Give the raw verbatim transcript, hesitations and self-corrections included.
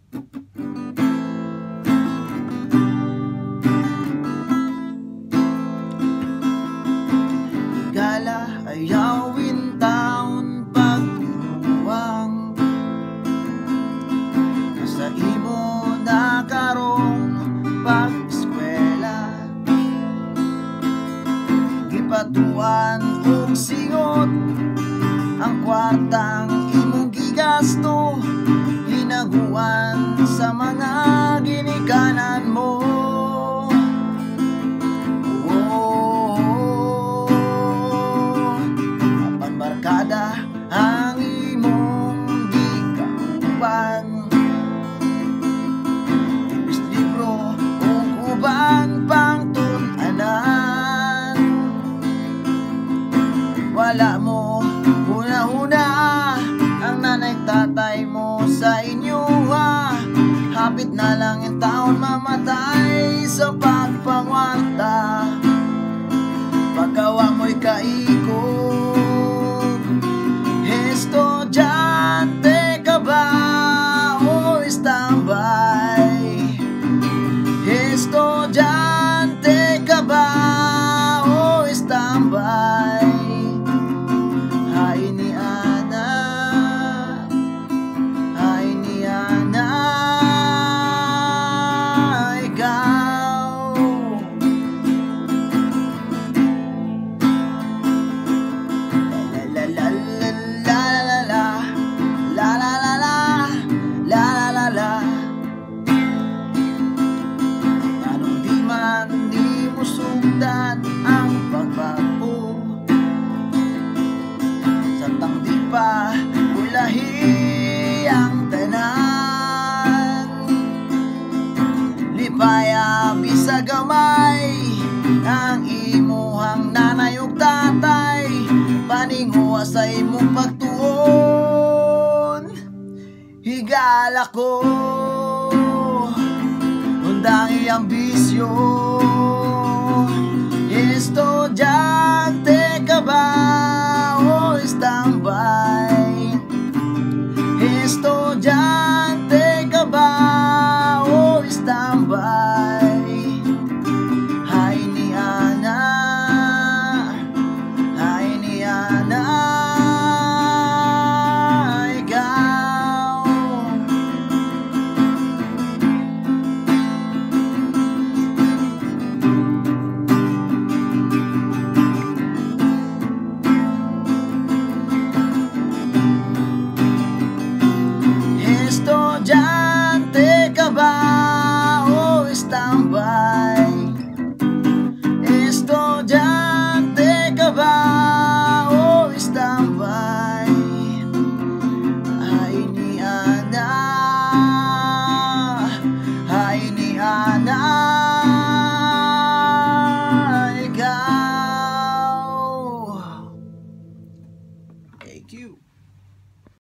Higala ay awin taon pagdinuwang sa imo na karong pag-eskwela, gipatuan og singot ang kwartang imong gigasto, hinaguan sa mga ginikanan mo. Barkada ang imong gikauban, ibis libro kung uban pang tun-anan. Wala mo huna-huna ang nanay tatay mo sa inyo, ha? Hapit na lang yung taon mamatay sa pagpangwarta. Paggawa mo'y kaikot, estudyante ka ba o standby? Estudyante ka ba o standby? Hay ni Ana, hay ni Ana, ikaw. La la la la la la la la la la la la. Anong di man di mo sundan ang pagbago, sa tang di pa ulahi ang tanan. Lipaya bisa gamay ang imuhang nanay ug tatay, paninguha sa imong pagtuon. Higala ko undang iyang bisyo, estudyante ka ba